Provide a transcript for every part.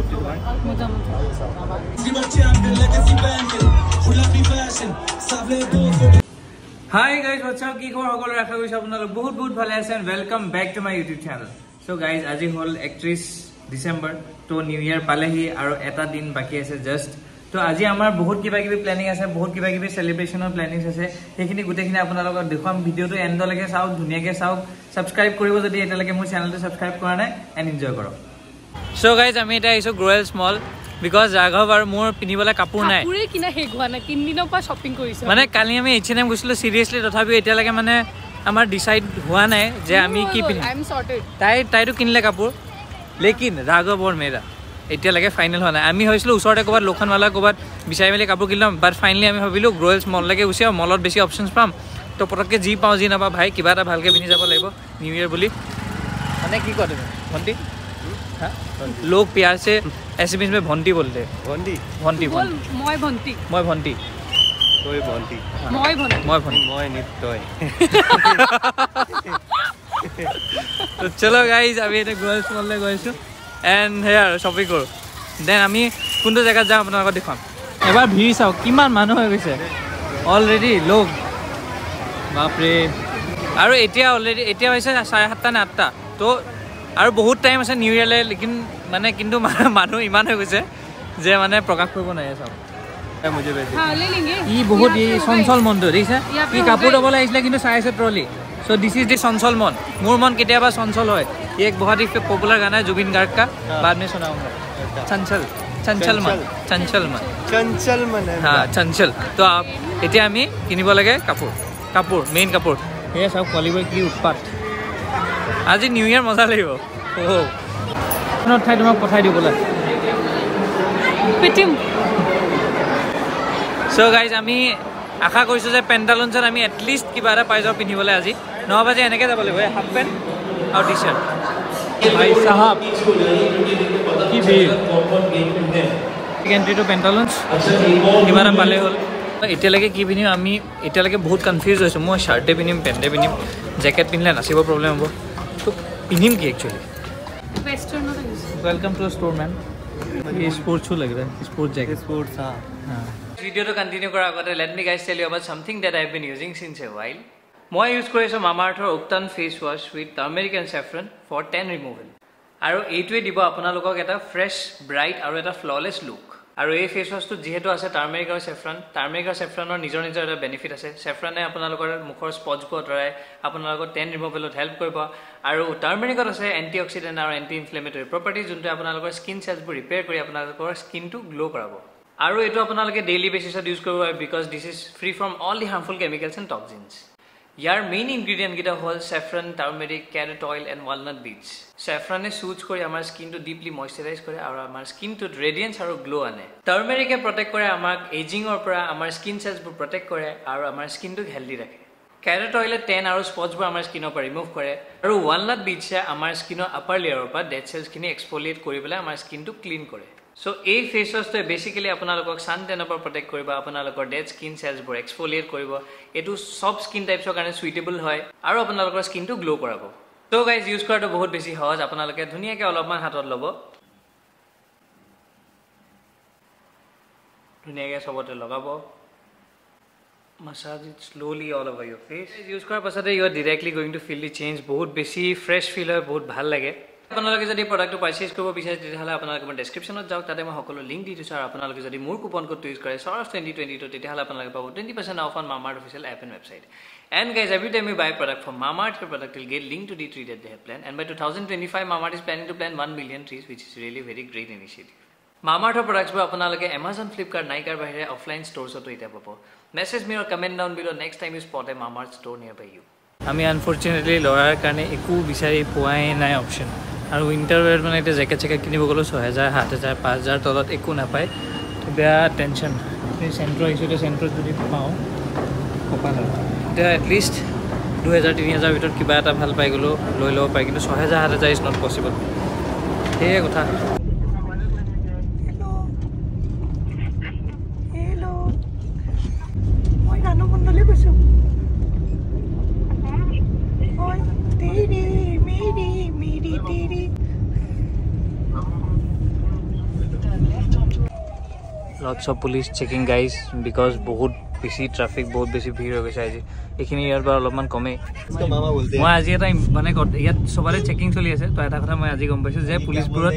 ভণ্টি তোমাৰ Hi guys, what's up? কি খবৰ সকলো ৰাখা গৈছে আপোনালোক বহুত বহুত ভালে আছে and welcome back to my YouTube channel. So guys, আজি হল 31 ডিসেম্বৰ তো নিউ ইয়াৰ পালেহি আৰু এটা দিন বাকি আছে জাস্ট তো আজি আমাৰ বহুত কিবা কিবি প্ল্যানিং আছে বহুত কিবা কিবি সেলিব্ৰেশনৰ প্ল্যানিংস আছে সেইখিনি গুটেখিনি আপোনালোকক দেখুৱাম ভিডিওটো এন্ডলৈকে চাওক ধুনীয়াকে চাওক সাবস্ক্ৰাইব কৰিব যদি এটালৈকে মোৰ চেনেলটো সাবস্ক্ৰাইব কৰা নাই এন্ড এনজয় কৰক So guys, আমি এটা আইছো গ্ৰোয়েল স্মল because Raghav আৰু মোৰ পিনিবলে কাপোৰ নাই কাপোৰে কিনা হেগৱা নাই 3 দিনৰ পৰা শপিং কৰিছো মানে কালি আমি H&M গৈছিলো সিৰিয়াসলি তথাপি এতিয়া লাগে মানে আমাৰ ডিসাইড হোৱা নাই যে আমি কি পিনিম আই এম সৰ্টেড তাইটো কিনলে কাপোৰ লেকিন Raghav और मेरा এতিয়া লাগে ফাইনাল হোৱা নাই আমি হৈছিলো ওচৰতে ক'বাত লোখনৱালা ক'বাত বিচাৰি মেলি কাপোৰ কিনলাম বাট ফাইনালি আমি ভাবিলো গ্ৰোয়েল স্মল লাগে উছে মলত বেছি অপচনছ পাম তো পটককে জি পাও জি নাপা ভাই কিবা এটা ভালকে পিনি যাব লাগিব নিউ ইয়াৰ বুলি মানে কি কয় তুমি ভন্টি लोग प्यार से ऐसे बीच में भंटी बोलते हैं ভণ্টি भंटी बोल মই ভন্টি मैं भंटी তই ভণ্টি মই ভন্টি मैं भंटी মই নিত্যই तो चलो गाइज अभी এটা गर्ल्स মললে গৈছো এন্ড হেয়ার শপিং কৰো দেন আমি কোনটো জায়গা যাম আপোনালোকক দেখাম এবাৰ ভিৰ চাও কিমান মানুহ হৈ গৈছে অলৰেডি লোক বাপৰে আৰু এতিয়া অলৰেডি এতিয়া হৈছে 7:30 নে 8টা তো আৰু বহুত টাইম আছে নিউ ইয়াৰলে লেকিন মানে কিন্তু মানুহ ইমান হৈ গৈছে যে মানে প্ৰকাশ কৰিব নাই সব मुझे वैसे हां ले लेंगे ই বহুত ই চঞ্চল মনটো দেখিছে ই কাপোৰ দবলৈ আহিছিলে কিন্তু চাইছে trolley so this is the চঞ্চল মন মোৰ মন কেতিয়াবা চঞ্চল হয় ये एक बहुत ही पॉपुलर गाना है जुबिन गार्ग का बाद में सुनाऊंगा चंचल चंचल मन चंचल मन চঞ্চল মানে हाँ चंचल तो आप এতিয়া আমি কিনিব লাগে কাপোৰ কাপোৰ মেইন কাপোৰ এয়া সব কলিবৰ কি উৎপাত আজি নিউ ইয়াৰ মজা লাগিব ও কোন ঠাই তোমাক পঠাই দিবলে পিটিম সো গাইজ আমি আশা কৰিছো যে পেন্টালুনছত আমি এট লিষ্ট কিবা এটা পাই যাও পিন্ধিবলে আজি 9 বজে এনেকে যাব লাগিব হাফ পেন্ট আৰু টি-শাৰ্ট ভাই সাহাব কি ভিৰ এন্ট্ৰি টু পেন্টালুনছ কিবা এটা পালে হ'ল এতিয়ালৈকে কি পিন্ধিম আমি এতিয়ালৈকে বহুত কনফিউজ হৈছো মই শাৰ্টে পিন্ধিম পেণ্টে পিন্ধিম জেকেট পিন্ধিলে নাচিব প্ৰব্লেম হ'ব তো পিন্ধিম কি একচুৱেলি वेस्टर्न है वेलकम टू स्टोर मैन ये स्पोर्ट्स शू लग रहा है स्पोर्ट जैकेट স্পোর্টস हाँ वीडियो तो कंटिन्यू करा आगते let me guys tell you about something that I have been using since a while মই ইউজ কৰিছো মামাআৰ্থৰ ubtan face wash with turmeric and saffron for tan removal আৰু এইটোৱে দিব আপোনালোকক এটা ফ্ৰেছ ব্ৰাইট আৰু এটা ফ্ললেছ লুক আৰু এই ফেস ওয়াশটো যেহেতু আছে টাৰ্মেৰিক আৰু স্যাফ্ৰনৰ নিজৰ এটা বেনিফিট আছে স্যাফ্ৰনে আপোনালোকৰ মুখৰ স্পটছবোৰ আঁতৰাই আপোনালোকৰ টেন ৰিমুভেলত হেল্প কৰিব আৰু টাৰ্মেৰিকত আছে এন্টিঅক্সিডেন্ট আৰু এন্টি ইনফ্লেমেটৰি প্ৰপাৰ্টিজ যোনটো আপোনালোকৰ স্কিন সেলছবোৰ ৰিপেয়াৰ কৰি আপোনালোকৰ স্কিনটো গ্লো কৰাব আৰু এইটো আপোনালোকে ডেইলি বেচিছত ইউজ কৰিব because this is free from all the harmful chemicals and toxins यार मेन इंग्रेडिएंट गिटा हल saffron turmeric carrot oil and walnut beads सैफ्रने सूट करे आमार स्किन टू डीपली मॉइस्चराइज करे और आमार स्किन टू रेडियंस और ग्लो आने टार्मेरिके प्रोटेक्ट करे आमार एजिंग और পৰা आमार स्किन सेल्स बु प्रोटेक्ट करे और आमार स्किन टू हेल्दी रखे कैरेट ऑयल टेन और स्पॉट्स बु आमार स्किन पर रिमूव करे और वालनट बीड्स आमार स्किन अपर लेयर पर डेड सेल्स खिनि एक्सफोलिएट কৰি পেলাই आमार स्किन टू क्लीन करे सो এই ফেস ওয়াশটো বেসিক্যালি আপোনালোকক সান টেনৰ পৰা প্ৰটেক্ট কৰিব আপোনালোকৰ ডেড স্কিন সেলছবোৰ এক্সফোলিয়েট কৰিব এটো সব স্কিন টাইপছৰ কাৰণে সুইটেবল হয় আৰু আপোনালোকৰ স্কিনটো গ্লো কৰাব তো গাইজ ইউজ কৰাটো বহুত বেছি সহজ আপোনালোকে ধুনীয়াকৈ অলপমান হাতত ল'ব ধুনীয়াকৈ সবতে লগাব massage it slowly all over your face use কৰাৰ পাছতে you are directly going to feel the change বহুত বেছি ফ্ৰেছ ফিল হয় বহুত ভাল লাগে আপোনালোকে যদি প্ৰডাক্টটো পাৰচেজ কৰিব বিচাৰে তেতিয়াহলে আপোনালোকে মোৰ ডেসক্ৰিপচনত যাওক তাতে মই সকলো লিংক দি দিছো আৰু আপোনালোকে যদি মোৰ কুপন কোড ইউজ কৰে সৰস 2022 তেতিয়াহলে আপোনালোকে পাব 20% off on Mamaearth official app and website and guys every time you buy a product from Mamaearth your product will get linked to the tree that they have planned and by 2025 Mamaearth is planning to plant 1 million trees which is really very great initiative Mamaearth products বোৰ আপোনালোকে Amazon Flipkart Nykaa বাহিৰে offline ষ্টৰছতো এটা পাব message me or comment down below next time you spot a Mamaearth store nearby you আমি আনফৰচুনেটলি লৰাৰ কাৰণে একো বিচাৰি পোৱাই নাই অপচন আৰু উইন্টাৰ ওয়্যাৰ মানে এটা জেকেট কিনিব গলো 6000 7000 5000 তলত একো নাপায় বেয়া টেনশন এই সেন্ট্ৰ ইছুতে সেন্ট্ৰত যদি পাও কপাল এটা এট লিষ্ট 2000 3000 ভিতৰত কিবা এটা ভাল পাই গলো লৈ লব পাই কিন্তু 6000 7000 ইজ নট পসিবল এই কথা हेलो মই গানো মণ্ডলে কৈছো ওই तेरी मेरी मेरी तेरी lots of police checking guys because বহুত বেছি ট্ৰাফিক বহুত বেছি ভিৰ হৈ গৈছে আজি এইখিনি ইয়াৰ পৰা অলপমান কমেই মই আজি এটা মানে ইয়াত চবৰে চেকিং চলি আছে তো এটা কথা মই আজি গম পাইছোঁ যে পুলিচবোৰত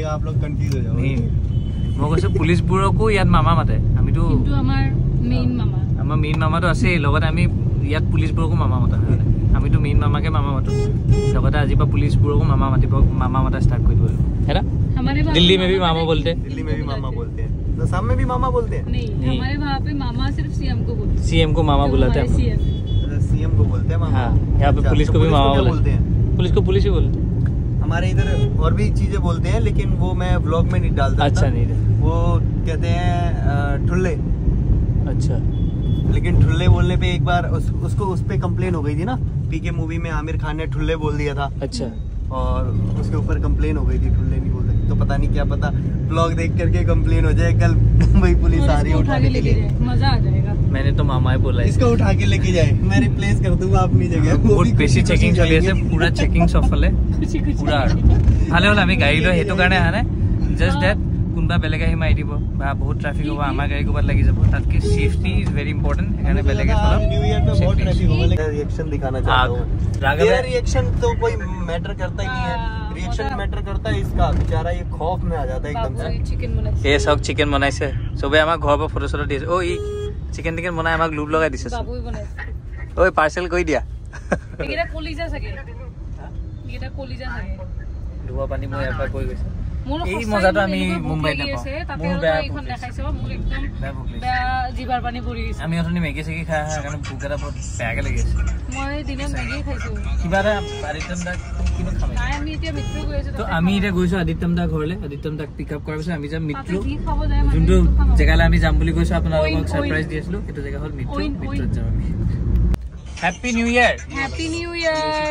মই কৈছোঁ পুলিচবোৰকো ইয়াত মামা মাতে আমিতো আমাৰ মেইন মামাটো আছেই লগতে আমি ইয়াত পুলিচবোৰকো মামা মাতা হয় আমিতো মেইন মামাকে মামা মাতো লগতে আজিৰ পৰা পুলিচবোৰকো মামা মাতা ষ্টাৰ্ট কৰি দিব है ना दिल्ली में भी मामा बोलते हैं असम में भी मामा बोलते हैं नहीं हमारे वहाँ पे मामा सिर्फ सीएम को बोलते हैं सीएम को मामा बुलाते हैं सीएम को बोलते हैं मामा हाँ यहाँ पे पुलिस को भी मामा बोलते हैं पुलिस को पुलिस ही बोलते हैं हमारे इधर और भी चीजें बोलते हैं लेकिन वो मैं व्लॉग में नहीं डालता अच्छा नहीं वो कहते हैं ठुल्ले अच्छा लेकिन ठुल्ले बोलने पे एक बार उसको उस पे कंप्लेन हो गई थी ना पीके मूवी में आमिर खान ने ठुल्ले बोल दिया था अच्छा और उसके ऊपर कंप्लेन हो गई थी ठुल्ले नहीं बोल सकते तो पता नहीं क्या पता ब्लॉग देख करके कंप्लेन हो जाए कल मुंबई पुलिस आ रही है उठा के लेके जाए मजा आ जाएगा मैंने तो मामा ही बोला इसको उठा के लेके जाए मैं रिप्लेस कर दूंगा अपनी जगह बहुत बेसी चेकिंग चली আছে পুরা চেকিং সফলে পুরা ভালে হল আমি গাড়ী লৈ হেতু কাৰণে আহা নাই জাস্ট দ্যাট কোনবা বেলেগে আহি মাৰি দিব বা বহুত ট্ৰাফিক হ'ব আমাৰ গাড়ী কোবাত লাগি যাব তাতকে সেফটি ইজ ভেরি ইম্পর্টেন্ট এখানে বেলেগে চলক न्यू ईयर पे बहुत ट्रैफिक होगा लेकिन रिएक्शन दिखाना चाहता हूं मेरा रिएक्शन तो कोई मैटर करता ही नहीं है रिएक्शन मैटर करता है इसका बेचारा ये खौफ में आ जाता है एकदम से चिकन बनाइছে এই সব চিকেন বনাইছে সবে আমাক ঘৰৰ পৰা ফটো দিছে ও ই চিকেন টিকেন বনাই আমাক লুপ লগাই দিছে বাবুই বনাইছে ওই পার্সেল কই দিয়া এটা কলিজা থাকে এটা কলিজা থাকে ধোৱা পানী মই ইয়াৰ পৰা কৈ গৈছে মোৰ এই মজাটো আমি মুম্বাইত নাপাওঁ মোৰ বেয়া এখন দেখাইছে মোৰ একদম বেয়া জিভাৰ পানী পৰি গৈছে আমি অথনি মেগি চেগি খাই কাৰণে ভোক এটা বহুত বেয়াকে লাগি আছে মই দিনত মেগি খাইছো কিবা এটা আদিত্যম দাক কিনো খাম নাই আমি এতিয়া মিত্র গৈ আছো তো আমি এতিয়া গৈছো আদিত্যম দাক ঘৰলে আদিত্যম দাক পিক আপ কৰাৰ পিছত আমি যাম মিত্র কি খাব যায় মানে যোনটো জেগালৈ আমি যাম বুলি কৈছো আপোনালোকক সাৰপ্ৰাইজ দি আছিলো এটো জেগা হ'ল মিত্ৰত যাম আমি happy new year happy new year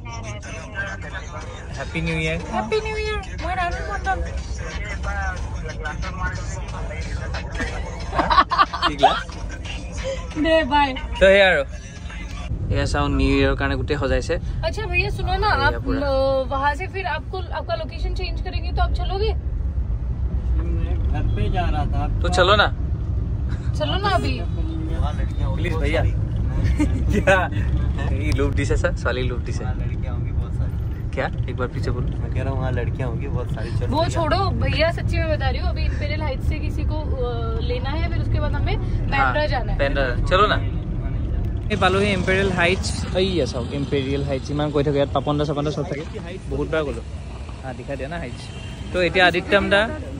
happy new year happy new year মই ৰাহুল মণ্ডল दे बाय तो हे यार ये साउंड न्यू ईयर কাৰণে গুটে সজাইছে अच्छा भैया सुनो ना आप वहां से फिर आपका लोकेशन चेंज करेंगे तो आप चलोगे घर पे जा रहा था तो चलो ना अभी प्लीज भैया क्या ये लूप दिसे सर साली लूप दिसे लड़कियां होंगी बहुत सारी क्या एक बार पीछे बोलो मैं कह रहा हूँ वहाँ लड़कियां होंगी बहुत सारी चलो वो छोड़ो भैया सच्ची में बता रही हूँ अभी इंपीरियल हाइट्स से किसी को लेना है फिर उसके बाद हमें बैंड्रा जाना है बैंड्रा चलो ना এই পালোহি ইম্পেৰিয়েল হাইটছ এইয়া চাওক ইম্পেৰিয়েল হাইটছ ইমান কৈ থাকে ইয়াত পাপন্দা চাপন্দা চব থাকে বহুত বাৰ গ'লো দিখা দিয়া না হাইটছ তো এতিয়া আদিত্যম দা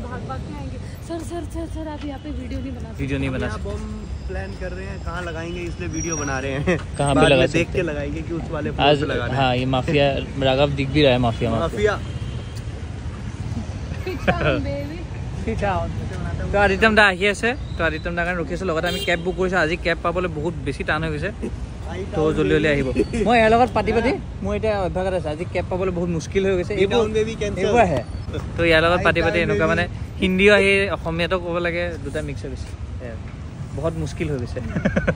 सर आप यहाँ पे वीडियो नहीं बना बम प्लान कर रहे हैं कहाँ लगाएंगे इसलिए वीडियो बना रहे हैं कहाँ पे लगा देख के लगाएंगे कि उस वाले आज पे लगा हाँ ये माफिया राघव दिख भी रहा है माफिया তো আদিত্যম দা আহি আছে তো আদিত্যম দা কাৰণে ৰখি আছো লগতে আমি কেব বুক কৰিছো আজি কেব পাবলৈ বহুত বেছি টান হৈ গৈছে তো জলদি জলদি আহিব মই ইয়াৰ লগত পাতি মই এতিয়া অভ্যাস আছে আজি কেব পাবলৈ বহুত মুস্কিল হৈ গৈছে এইবোৰ আহে তো ইয়াৰ লগত পাতি এনেকুৱা মানে হিন্দীও আহি অসমীয়াতো ক'ব লাগে দুটা মিক্স হৈ গৈছে বহুত মুস্কিল হৈ গৈছে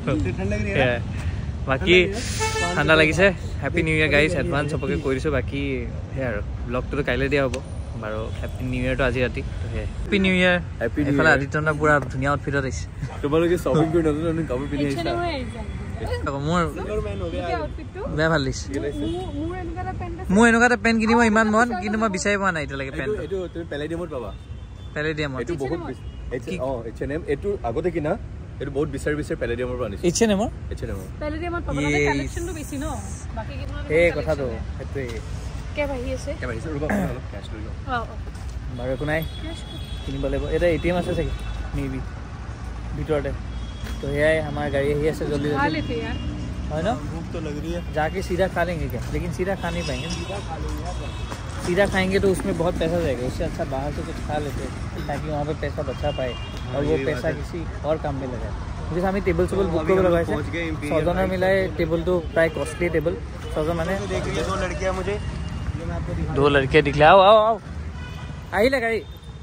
বাকী ঠাণ্ডা লাগিছে happy new year guys advance সবকে কৈ দিছোঁ বাকী সেয়া আৰু ব্লগটোতো কাইলৈ দিয়া হ'ব বাৰু হেপী নিউ ইয়াৰটো আজি ৰাতি হেপী নিউ ইয়াৰ এইফালে আদিত্যম দা পুৰা ধুনীয়া আউটফিটত আহিছে তোমালোকে শ্বপিং কৰি নতুন কাপোৰ পিন্ধি আহিছা মোৰ বেয়া ভাল লাগিছে মোৰ এনেকুৱা এটা পেণ্ট কিনিব ইমান মন কিন্তু মই বিচাৰি পোৱা নাই এতিয়ালৈকে পেণ্ট এইটো তুমি পেলেডিয়ামত পাবা পেলেডিয়ামত এইটো বহুত H&M এইটো আগতে কিনা এইটো বহুত বিচাৰি পেলেডিয়ামৰ পৰা আনিছো H&M-ৰ পেলেডিয়ামত পাবা তাতে কালেকচনটো বেছি ন বাকি কিমান এই কথাটো সেইটোৱে কে ভাই আছে ৰবা অলপ ক্যাশ লৈ লওঁ বাৰু একো নাই কিনিব লাগিব এটা ATM আছে চাগে মেবি ভিতৰতে तो ये हमारी गाड़ी यही है जल्दी खा लेते यार है ना भूख तो लग रही है जाके सीधा खा लेंगे क्या लेकिन सीधा खा नहीं पाएंगे सीधा खाएंगे तो उसमें बहुत पैसा जाएगा उससे अच्छा बाहर से कुछ खा लेते ताकि वहाँ पे पैसा बचा पाए और वो पैसा किसी और काम में लगाए जैसे हमें टेबल सेबल बुक कर लगाए 100 मिला है टेबल तो प्राय कॉस्टली टेबल 100 मैंने देखिए दो लड़कियां मुझे दो लड़के दिखला आओ आओ आओ आई ले गाड़ी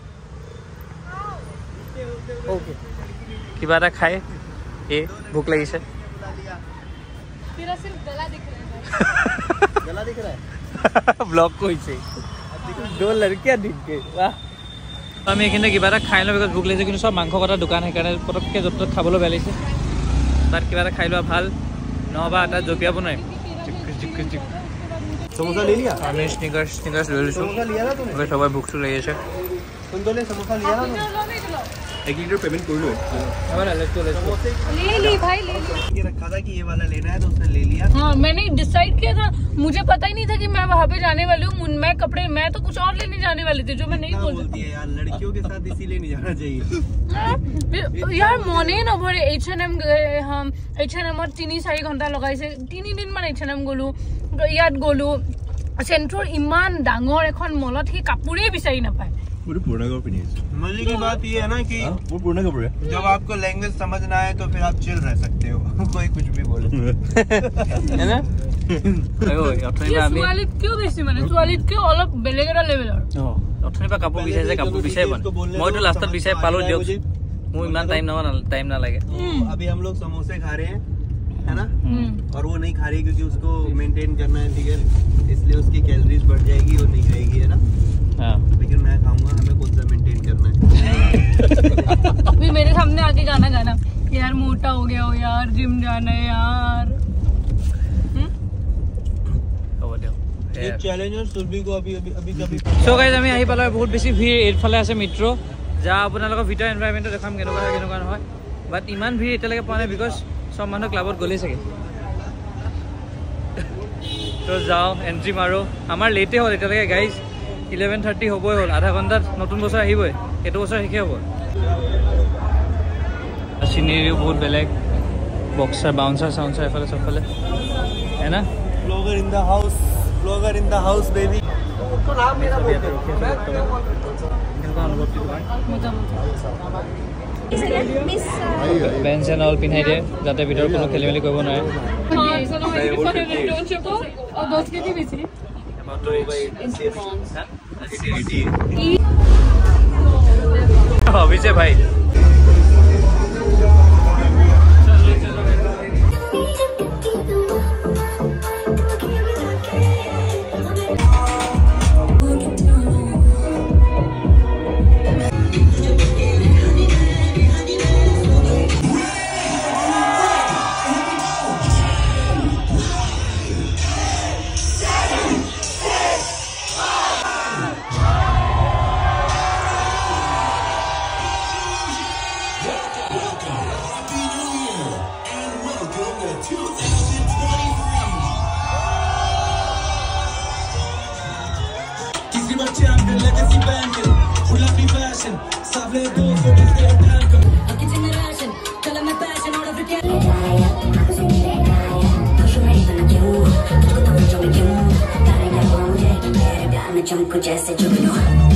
ओके की बात है खाए ये भूख लगी से तेरा सिर्फ गला दिख रहा है गला दिख रहा है ब्लॉग को ही से दो लड़कियां दिख गई वाह আমি এইখিনিতে কিবা এটা খাই লওঁ বিকজ ভোক লাগিছে কিন্তু চব মাংস কটা দোকান সেইকাৰণে পটককৈ য'ত ত'ত খাবলৈ বেয়া লাগিছে তাত কিবা এটা খাই লোৱা ভাল নহ'বা এটা জঁপিয়াব নোৱাৰিম समोसा ले लिया আমি স্নিকাৰ্ছ লৈ লৈছোঁ समोसा लिया ना तूने সবাই ভোক চোক লাগি আছে सुन तो ले समोसा लिया ना तूने एक लीटर पेमेंट कर लो ले ली भाई ले ली ये रखा था कि ये वाला लेना है तो उसने ले लिया हाँ मैंने डिसाइड किया था मुझे पता ही नहीं था कि मैं वहाँ पे जाने वाली हूँ मैं कपड़े मैं तो कुछ और लेने जाने वाली थी जो मैं नहीं बोलती है यार लड़कियों के साथ इसीलिए नहीं जाना चाहिए यार मने नभरे H&M गए हम H&M তিনি 4 ঘন্টা লগাইছে 3 দিন মান H&M গলো ইয়াত গলো सेंट्रल इमान डांगर এখন মলত কি কাপড়ে বিচাৰি নাপায় पूरे पुराना कपड़े नहीं मजे की बात ये है ना कि वो पुराना कपड़े जब आपको लैंग्वेज समझ ना आए तो फिर आप चिल रह सकते हो कोई कुछ भी बोले है ना ছোৱালীত কিয় বেছি মানে ছোৱালীত কিয় অলপ বেলেগ এটা লেভেলৰ অথনিৰ পৰা কাপোৰ বিচাৰিছে কাপোৰ বিচাৰি পোৱা মইতো লাষ্টত বিচাৰি পালো দিয়ক মোৰ ইমান টাইম না लगे अभी हम लोग समोसे खा रहे हैं है ना और वो नहीं खा रही क्योंकि उसको मेंटेन करना है फिगर इसलिए उसकी कैलोरीज बढ़ जाएगी और नहीं खाएगी है ना हाँ लेकिन मैं खाऊंगा हमें खुद से मेंटेन करना है अभी मेरे सामने आके गाना गाना यार मोटा हो गया हो यार जिम जाना है यार एक चैलेंजर सुरभि को अभी कभी सो गाइस আমি আহি পালো বহুত বেছি ভিৰ এইফালে আছে মেট্ৰো যা আপোনালোকৰ ভিতৰ এনভাইৰনমেন্টটো দেখাম কেনেকুৱা নহয় বাট ইমান ভিৰ এতিয়ালৈকে পোৱা নাই বিকজ সব মানুহ ক্লাবত গ'লেই চাগে তো যাওঁ এন্ট্ৰি মাৰো আমাৰ লেটে হ'ল এতিয়ালৈকে গাইজ 11:30 হ'বই হ'ল আধা ঘণ্টাত নতুন বছৰ আহিবই এইটো বছৰ শেষে হ'ব চিনেৰিও বহুত বেলেগ বক্সাৰ বাউন্সাৰ চাউন্সাৰ এফালে চবফালে है ना blogger in the house baby तो नाम मेरा बोल दो पेन्स एंड ऑल पिन्हाई দিয়ে যাতে ভিতৰত কোনো খেলি মেলি কৰিব নোৱাৰে অভিষেক ভাই चमको जैसे जुगनू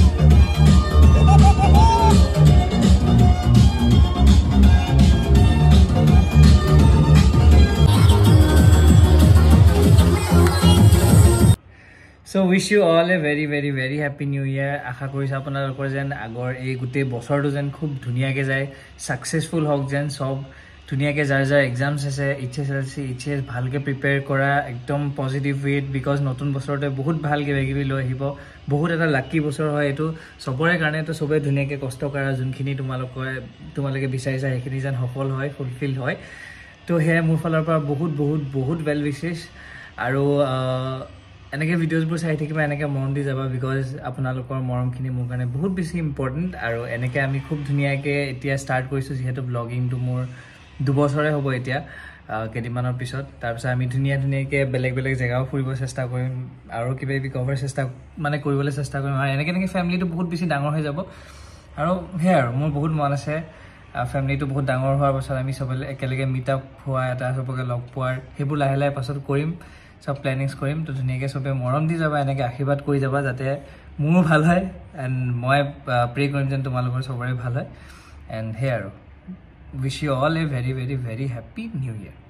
So wish you all a very very very happy new year. আশা কৰিছো আপোনালোকৰ যেন আগৰ এই গোটেই বছৰটো যেন খুব ধুনীয়াকৈ যায় সাকসেসফুল হওক যেন সব ধুনীয়াকৈ যাৰ এক্সামছ আছে এইচএছ ভালকৈ প্ৰিপেয়াৰ কৰা একদম পজিটিভ ৱেত বিকজ নতুন বছৰতে বহুত ভাল কিবাকিবি লৈ আহিব বহুত এটা লাকি বছৰ হয় এইটো সবৰে কাৰণে তো সবে ধুনীয়াকৈ কষ্ট কৰা যোনখিনি তোমালোকে বিচাৰিছা সেইখিনি যেন সফল হয় ফুলফিল হয় তো সেয়া মোৰ ফালৰ পৰা বহুত বহুত বহুত ৱেল উইশেছ আৰু এনেকৈ ভিডিঅ'জবোৰ চাই থাকিবা এনেকৈ মন দি যাবা বিকজ আপোনালোকৰ মৰমখিনি মোৰ কাৰণে বহুত বেছি ইম্পৰ্টেণ্ট আৰু এনেকৈ আমি খুব ধুনীয়াকৈ এতিয়া ষ্টাৰ্ট কৰিছোঁ যিহেতু ব্লগিংটো মোৰ 2 বছৰে হ'ব এতিয়া কেইদিনমানৰ পিছত তাৰপিছত আমি ধুনীয়াকৈ বেলেগ বেলেগ জেগাও ফুৰিব চেষ্টা কৰিম আৰু কিবা কিবি কভাৰ কৰিবলৈ চেষ্টা কৰিম আৰু এনেকৈ ফেমিলিটো বহুত বেছি ডাঙৰ হৈ যাব আৰু সেয়া আৰু মোৰ বহুত মন আছে ফেমিলিটো বহুত ডাঙৰ হোৱাৰ পাছত আমি সবে একেলগে মিট আপ হোৱা এটা সবকে লগ পোৱাৰ সেইবোৰ লাহে লাহে পাছত কৰিম সব প্লেনিংছ কৰিম তো ধুনীয়াকৈ সবে মৰম দি যাবা এনেকৈ আশীৰ্বাদ কৰি যাবা যাতে মোৰো ভাল হয় এণ্ড মই প্ৰে কৰিম যেন তোমালোকৰ সবৰে ভাল হয় এণ্ড সেয়া আৰু wish you all a very very very happy new year.